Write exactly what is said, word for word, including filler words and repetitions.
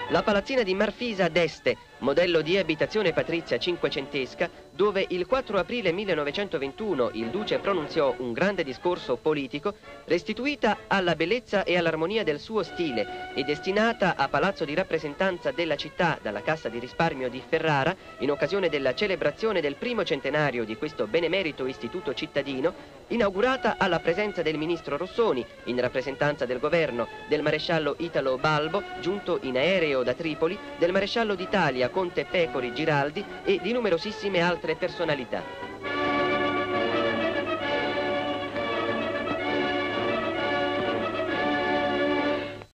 La palazzina di Marfisa d'Este, modello di abitazione patrizia cinquecentesca, dove il quattro aprile millenovecentoventuno il duce pronunziò un grande discorso politico, restituita alla bellezza e all'armonia del suo stile e destinata a palazzo di rappresentanza della città dalla Cassa di risparmio di Ferrara, in occasione della celebrazione del primo centenario di questo benemerito istituto cittadino, inaugurata alla presenza del ministro Rossoni, in rappresentanza del governo, del maresciallo Italo Balbo, giunto in aereo da Tripoli, del maresciallo d'Italia Conte Pecori Giraldi e di numerosissime altre personalità.